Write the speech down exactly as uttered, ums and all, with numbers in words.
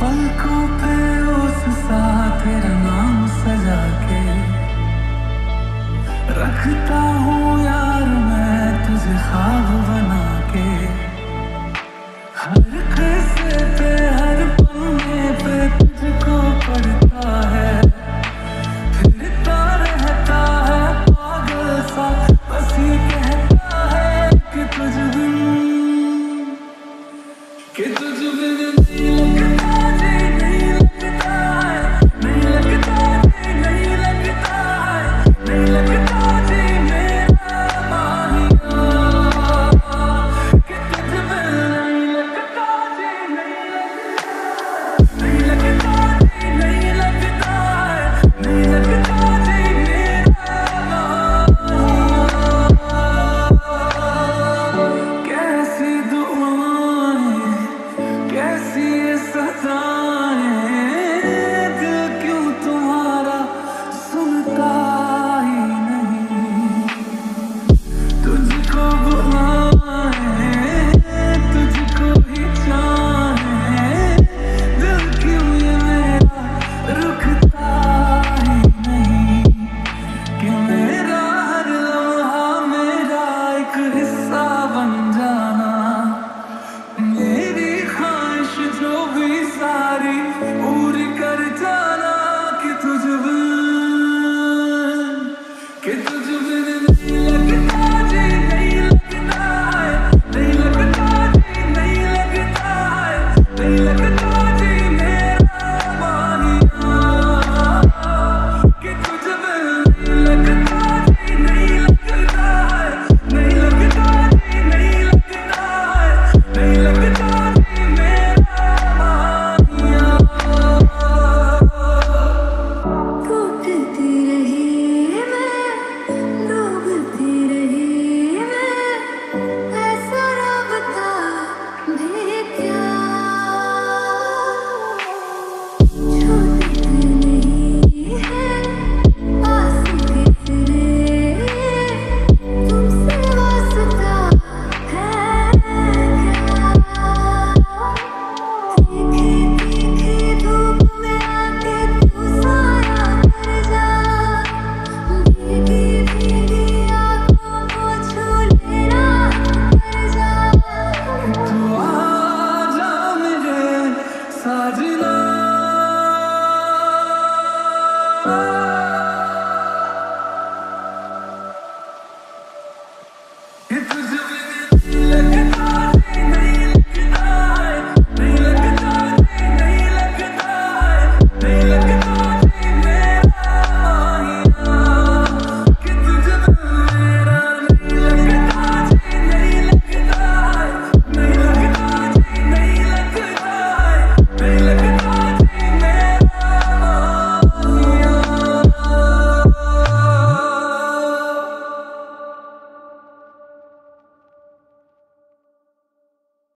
पलकों पे उस सा तेरा नाम सजा के रखता हूँ यार मैं तुझे ख्वाब बना के। हर किस्से पे हर पन्ने पे तुझको पढ़ता है, फिरता रहता है पागल सा, बस ये कहता है कि तुझ बिन कि तुझ बिन नहीं लगता जी, नहीं लगता है, नहीं लगता जी, नहीं लगता है, नहीं लगता जी मेरा माहिया। कि तुझ बिन नहीं लगता जी, नहीं लगता, नहीं लगता जी, नहीं लगता है, नहीं लगता जी मेरा माहिया। कैसी दुआएं कैसी ये सजाएं, दिल क्यों तुम्हारा सुनता ही नहीं। तुझको बुलाए तुझको ही चाहे, दिल क्यों ये मेरा रुकता ही नहीं। कि मेरा हर लम्हा मेरा एक हिस्सा बन जाना, मेरी ख्वाहिश जो भी सारी पूरी कर जाना। कि तुझ बिन कि तुझ बिन नहीं लगता जी, नहीं लगता है, नहीं लगता जी, नहीं लगता है, नहीं लगता